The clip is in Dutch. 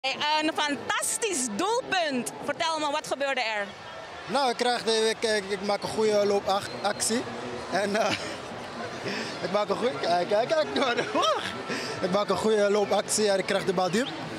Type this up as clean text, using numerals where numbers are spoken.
Een fantastisch doelpunt. Vertel me, wat gebeurde er? Nou, ik maak een goede loopactie. En ik maak een goede... Kijk. Ik maak een goede loopactie en ik krijg de bal diep.